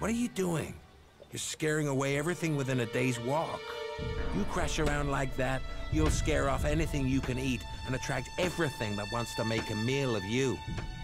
What are you doing? You're scaring away everything within a day's walk. You crash around like that, you'll scare off anything you can eat and attract everything that wants to make a meal of you.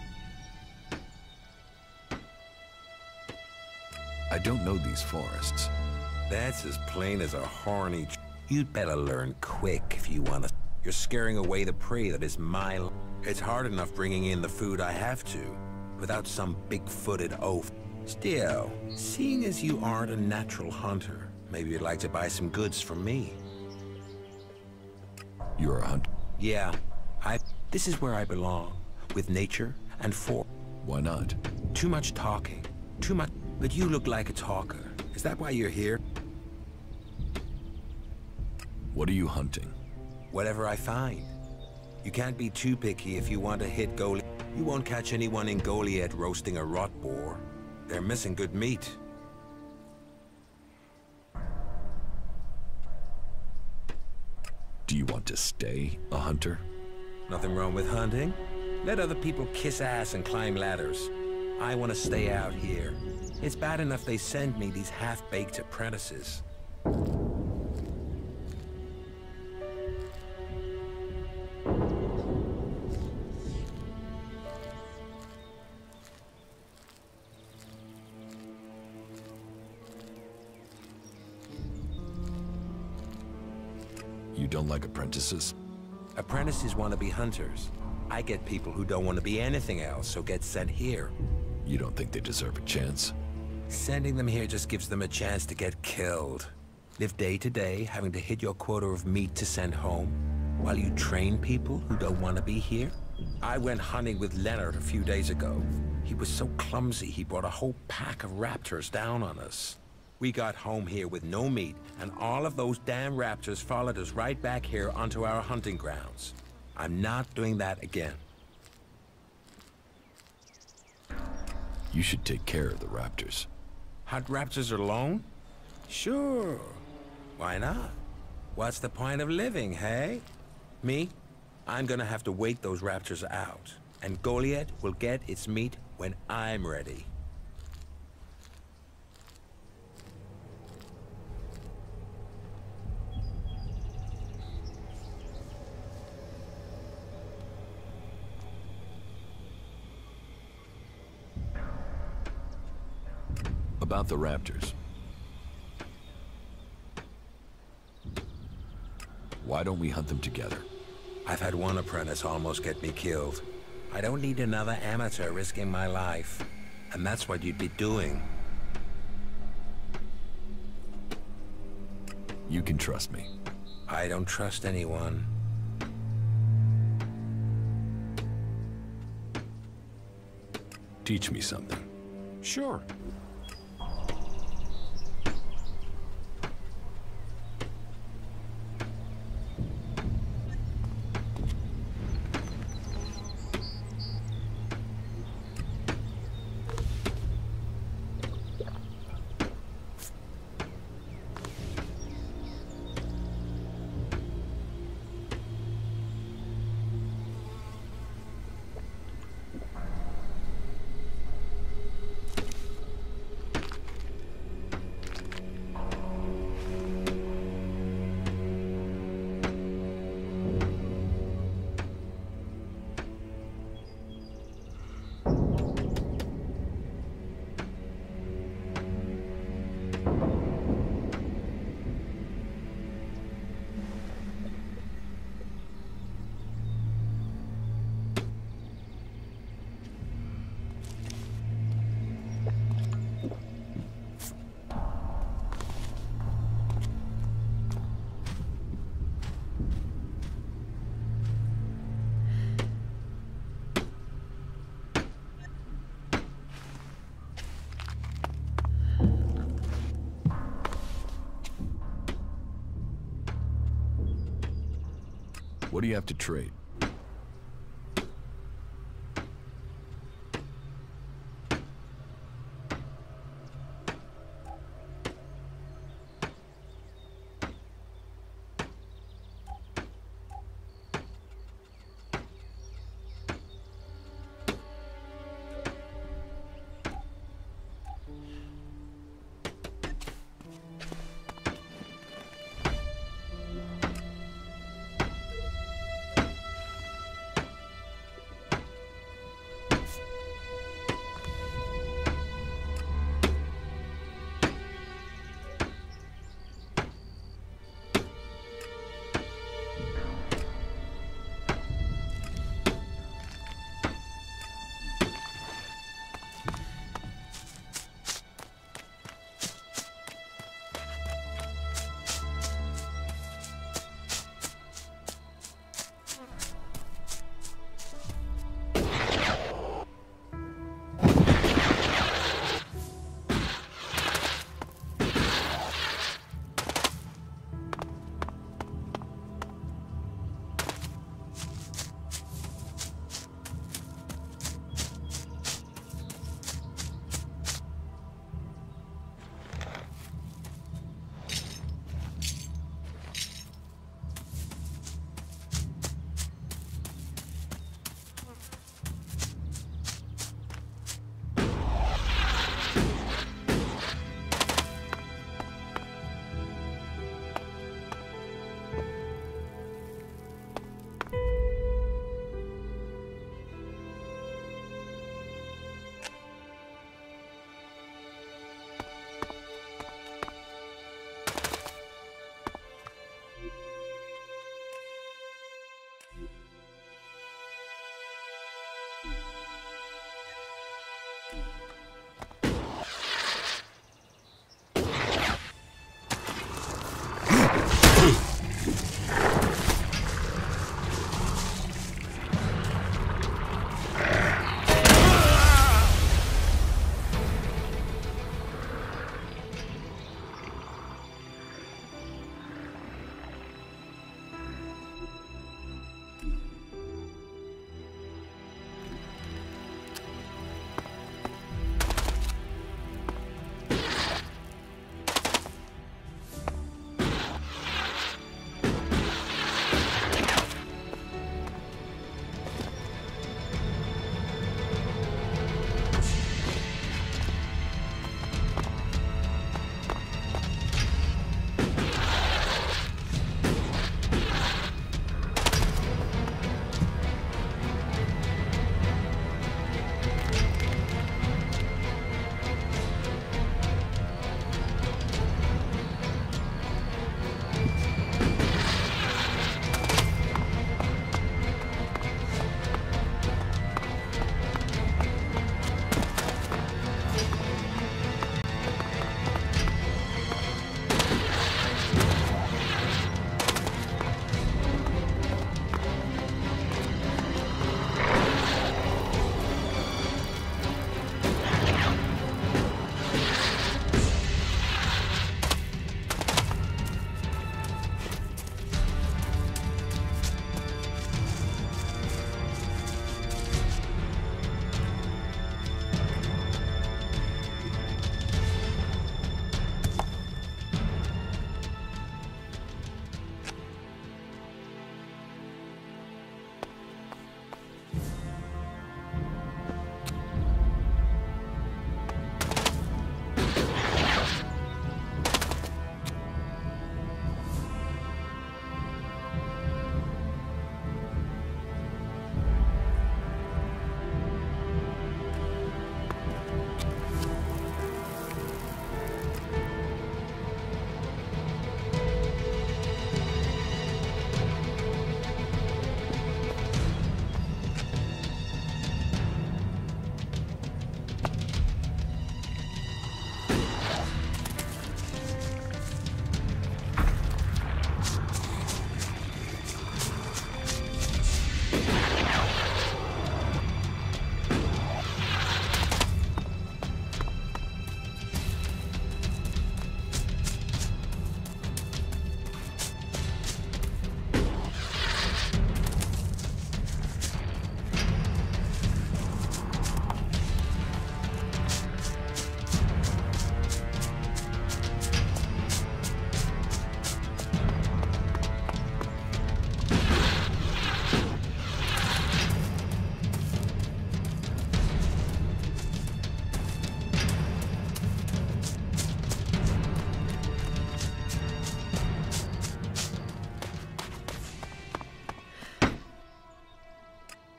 I don't know these forests. That's as plain as a horny You'd better learn quick if you want to. You're scaring away the prey that is my life. It's hard enough bringing in the food I have to, without some big-footed oaf. Still, seeing as you aren't a natural hunter, maybe you'd like to buy some goods from me. You're a hunter? Yeah, this is where I belong, with nature and Why not? Too much talking, too much. But you look like a talker. Is that why you're here? What are you hunting? Whatever I find. You can't be too picky if you want to hit Goliath. You won't catch anyone in Goliath roasting a rot boar. They're missing good meat. Do you want to stay a hunter? Nothing wrong with hunting. Let other people kiss ass and climb ladders. I want to stay out here. It's bad enough they send me these half-baked apprentices. You don't like apprentices? Apprentices want to be hunters. I get people who don't want to be anything else, so get sent here. You don't think they deserve a chance? Sending them here just gives them a chance to get killed. Live day to day, having to hit your quota of meat to send home, while you train people who don't want to be here? I went hunting with Leonard a few days ago. He was so clumsy, he brought a whole pack of raptors down on us. We got home here with no meat, and all of those damn raptors followed us right back here onto our hunting grounds. I'm not doing that again. You should take care of the raptors. Hunt raptors alone? Sure. Why not? What's the point of living, hey? Me? I'm gonna have to wait those raptors out. And Goliath will get its meat when I'm ready. About the raptors. Why don't we hunt them together? I've had one apprentice almost get me killed. I don't need another amateur risking my life. And that's what you'd be doing. You can trust me. I don't trust anyone. Teach me something. Sure. What do you have to trade?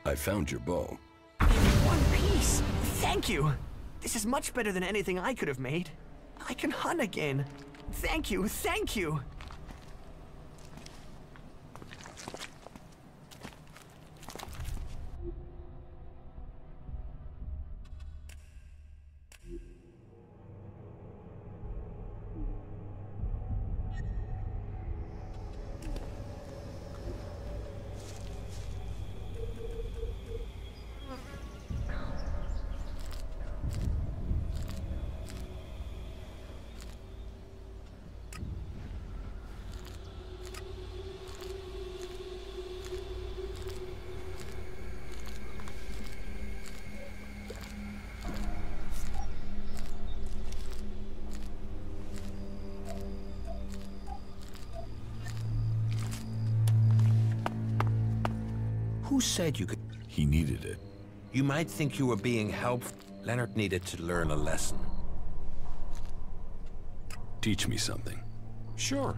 I found your bow. In one piece! Thank you! This is much better than anything I could have made. I can hunt again. Thank you, thank you! Who said you could? He needed it. You might think you were being helpful. Leonard needed to learn a lesson. Teach me something. Sure.